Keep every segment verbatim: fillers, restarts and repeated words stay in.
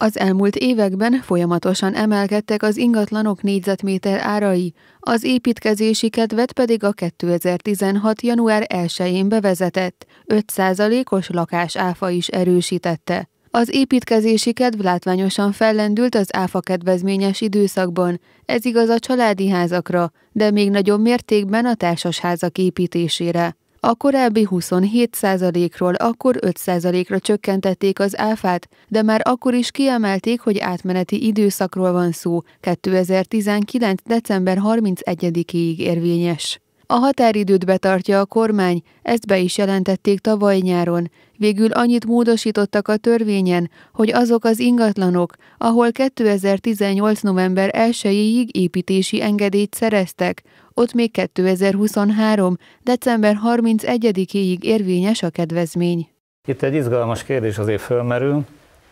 Az elmúlt években folyamatosan emelkedtek az ingatlanok négyzetméter árai, az építkezési kedvet pedig a kétezer-tizenhat. január elsején bevezetett öt százalékos lakásáfa is erősítette. Az építkezési kedv látványosan fellendült az áfa kedvezményes időszakban, ez igaz a családi házakra, de még nagyobb mértékben a társasházak építésére. A korábbi huszonhét százalékról akkor öt százalékra csökkentették az áfát, de már akkor is kiemelték, hogy átmeneti időszakról van szó, kétezer-tizenkilenc. december harmincegyedikéig érvényes. A határidőt betartja a kormány, ezt be is jelentették tavaly nyáron. Végül annyit módosítottak a törvényen, hogy azok az ingatlanok, ahol kétezer-tizennyolc. november elsejéig építési engedélyt szereztek, ott még kétezer-huszonhárom. december harmincegyedikéig érvényes a kedvezmény. Itt egy izgalmas kérdés azért fölmerül.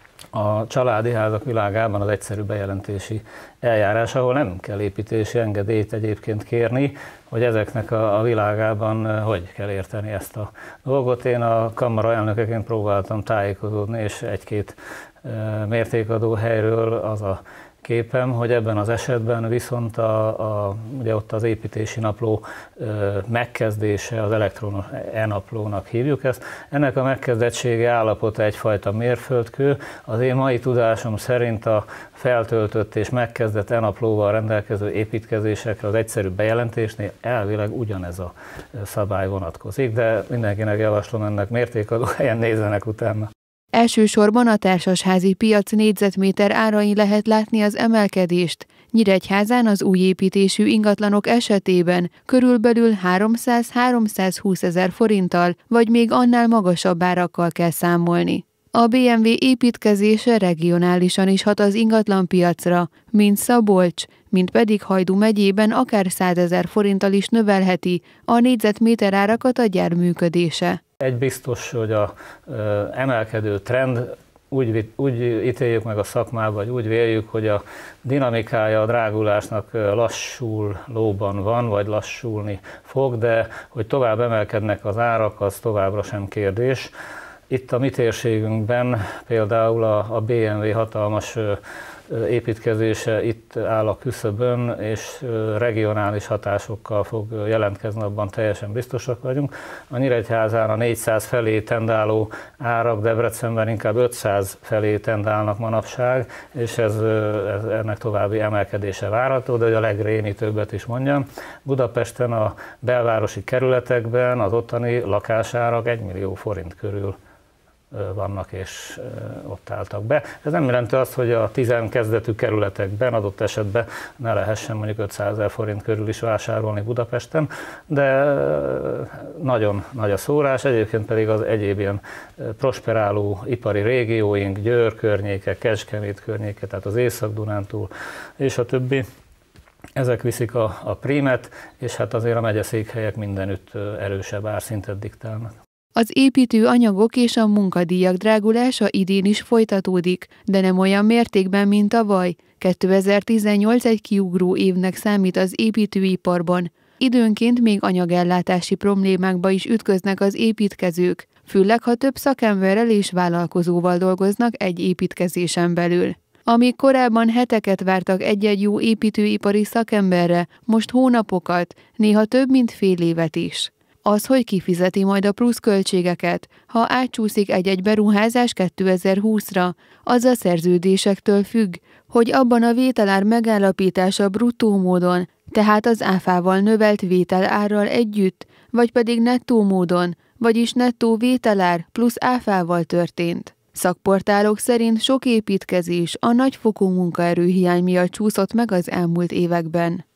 A családi házak világában az egyszerű bejelentési eljárás, ahol nem kell építési engedélyt egyébként kérni, hogy ezeknek a, a világában hogy kell érteni ezt a dolgot. Én a kamara elnökeként próbáltam tájékozódni, és egy-két e, mértékadó helyről az a képem, hogy ebben az esetben viszont a, a, ugye ott az építési napló ö, megkezdése, az elektronos e-naplónak hívjuk ezt, ennek a megkezdettsége állapota egyfajta mérföldkő. Az én mai tudásom szerint a feltöltött és megkezdett e-naplóval rendelkező építkezésekre az egyszerű bejelentésnél elvileg ugyanez a szabály vonatkozik, de mindenkinek javaslom, ennek mértékadó helyen nézzenek utána. Elsősorban a társasházi piac négyzetméter árain lehet látni az emelkedést. Nyíregyházán az új építésű ingatlanok esetében körülbelül háromszáz-háromszázhúsz ezer forinttal, vagy még annál magasabb árakkal kell számolni. A bé em vé építkezése regionálisan is hat az ingatlanpiacra, mint Szabolcs, mint pedig Hajdú megyében akár százezer forinttal is növelheti a négyzetméter árakat a gyár működése. Egy biztos, hogy a ö, emelkedő trend, úgy, úgy ítéljük meg a szakmában, vagy úgy véljük, hogy a dinamikája a drágulásnak lassulóban van, vagy lassulni fog, de hogy tovább emelkednek az árak, az továbbra sem kérdés. Itt a mi térségünkben például a, a bé em vé hatalmas építkezése itt áll a küszöbön, és regionális hatásokkal fog jelentkezni, abban teljesen biztosak vagyunk. A Nyíregyházán a négyszáz felé tendáló árak Debrecenben inkább ötszáz felé tendálnak manapság, és ez, ez ennek további emelkedése várható, de hogy a legrémítőbbet is mondjam. Budapesten a belvárosi kerületekben az ottani lakásárak egy millió forint körül vannak, és ott álltak be. Ez nem jelenti azt, hogy a tizen kezdetű kerületekben adott esetben ne lehessen mondjuk ötszázezer forint körül is vásárolni Budapesten, de nagyon nagy a szórás, egyébként pedig az egyéb ilyen prosperáló ipari régióink, Győr környéke, Kecskemét környéke, tehát az Észak-Dunántúl és a többi, ezek viszik a, a prímet, és hát azért a megyeszékhelyek mindenütt erősebb árszintet diktálnak. Az építő anyagok és a munkadíjak drágulása idén is folytatódik, de nem olyan mértékben, mint tavaly. kétezer-tizennyolc egy kiugró évnek számít az építőiparban. Időnként még anyagellátási problémákba is ütköznek az építkezők, főleg ha több szakemberrel és vállalkozóval dolgoznak egy építkezésen belül. Amíg korábban heteket vártak egy-egy jó építőipari szakemberre, most hónapokat, néha több mint fél évet is. Az, hogy kifizeti majd a pluszköltségeket, ha átcsúszik egy-egy beruházás kétezer-húszra, az a szerződésektől függ, hogy abban a vételár megállapítása bruttó módon, tehát az áfával növelt vételárral együtt, vagy pedig nettó módon, vagyis nettó vételár plusz áfával történt. Szakportálok szerint sok építkezés a nagyfokú munkaerőhiány miatt csúszott meg az elmúlt években.